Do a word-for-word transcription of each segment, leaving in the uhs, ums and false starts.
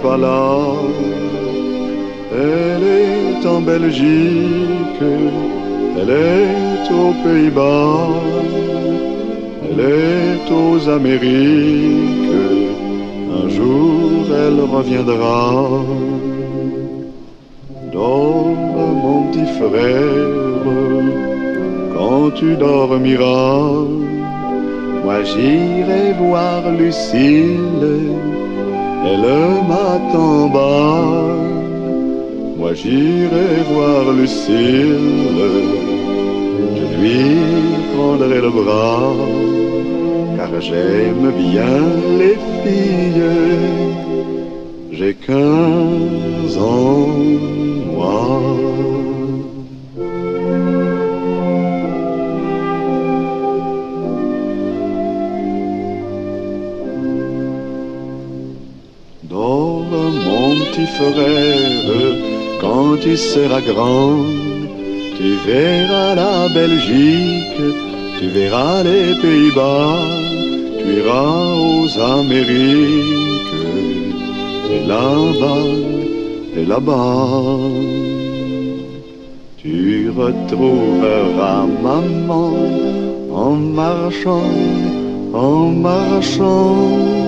pas là. Elle est en Belgique, elle est aux Pays-Bas, elle est aux Amériques, un jour elle reviendra. Dors mon petit frère, quand tu dormiras, moi j'irai voir Lucille, elle m'attend bas. Moi j'irai voir Lucille, je lui prendrai le bras, car j'aime bien les filles. J'ai quinze ans, moi. Dors mon petit frère, quand tu seras grand, tu verras la Belgique, tu verras les Pays-Bas, tu iras aux Amériques, et là-bas, et là-bas, tu retrouveras maman en marchant, en marchant.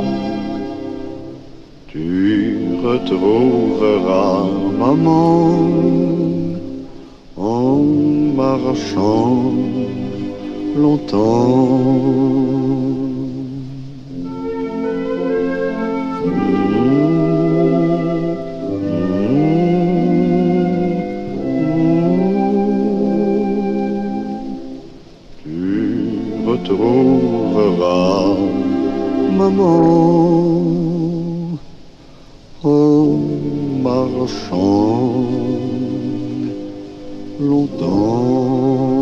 Tu retrouveras maman en marchant longtemps. Tu retrouveras maman en marchant longtemps.